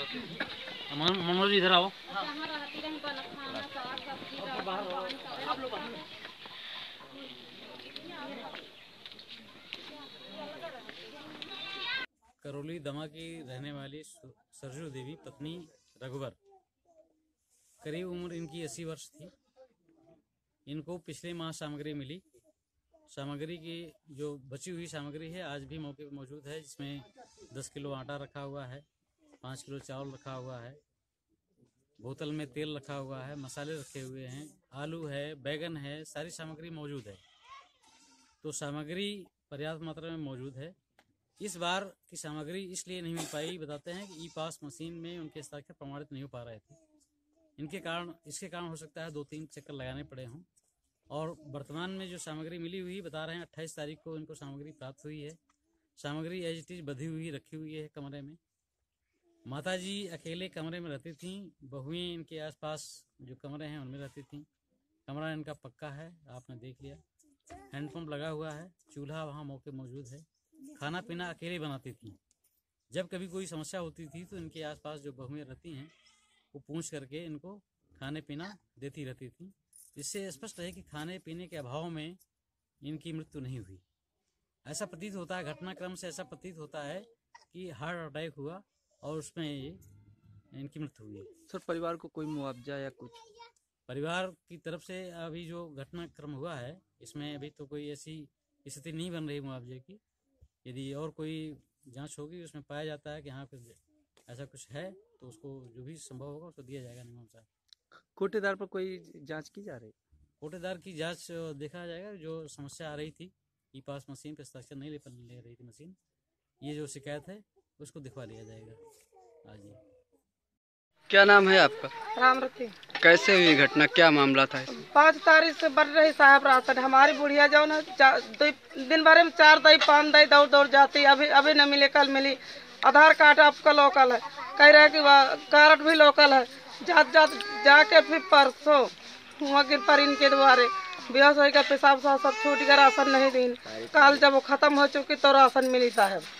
मनोज इधर आओ। करौली दमा की रहने वाली सरजू देवी पत्नी रघुवर, करीब उम्र इनकी 80 वर्ष थी। इनको पिछले माह सामग्री मिली। सामग्री की जो बची हुई सामग्री है आज भी मौके पर मौजूद है, जिसमें 10 किलो आटा रखा हुआ है, 5 किलो चावल रखा हुआ है, बोतल में तेल रखा हुआ है, मसाले रखे हुए हैं, आलू है, बैगन है, सारी सामग्री मौजूद है। तो सामग्री पर्याप्त मात्रा में मौजूद है। इस बार की सामग्री इसलिए नहीं मिल पाई, बताते हैं कि ई पास मशीन में उनके हस्ताक्षर प्रमाणित नहीं हो पा रहे थे। इसके कारण हो सकता है 2-3 चक्कर लगाने पड़े हों। और वर्तमान में जो सामग्री मिली हुई बता रहे हैं 28 तारीख को इनको सामग्री प्राप्त हुई है। सामग्री एज इट इज बधी हुई रखी हुई है कमरे में। माताजी अकेले कमरे में रहती थीं, बहुएं इनके आसपास जो कमरे हैं उनमें रहती थीं। कमरा इनका पक्का है, आपने देख लिया। हैंडपंप लगा हुआ है, चूल्हा वहाँ मौके मौजूद है। खाना पीना अकेले बनाती थीं। जब कभी कोई समस्या होती थी तो इनके आसपास जो बहुएं रहती हैं वो पूछ करके इनको खाने पीना देती रहती थी। इससे स्पष्ट है कि खाने पीने के अभाव में इनकी मृत्यु नहीं हुई। ऐसा प्रतीत होता है, घटनाक्रम से ऐसा प्रतीत होता है कि हार्ट अटैक हुआ और उसमें इनकी मृत्यु हुई। सर परिवार को कोई मुआवजा या कुछ? परिवार की तरफ से अभी जो घटनाक्रम हुआ है इसमें अभी तो कोई ऐसी स्थिति नहीं बन रही मुआवजे की। यदि और कोई जांच होगी उसमें पाया जाता है कि हाँ कुछ ऐसा कुछ है तो उसको जो भी संभव होगा उसको दिया जाएगा नुकसान। कोटेदार पर कोई जांच की जा रही? कोटेदार की जांच देखा जाएगा। जो समस्या आ रही थी ई पास मशीन पे हस्ताक्षर नहीं ले रही थी मशीन, ये जो शिकायत है उसको दिखवा लिया जाएगा। आज क्या नाम है आपका? रामरती। कैसे हुई घटना, क्या मामला था? 5 तारीख से बढ़ रही साहब राशन। हमारी बुढ़िया जो ना दिन भर में 4 दही 5 दही दौड़ दौड़ जाती। अभी न मिले, कल मिली। आधार कार्ड आपका लोकल है, कह रहे कि कार्ड भी लोकल है। जाके फिर परसों हुआ गिर पर इनके द्वारे बेहोश होकर पेशाब सब छूट गया, राशन नहीं दी। कल जब वो खत्म हो चुकी तो राशन मिली साहब।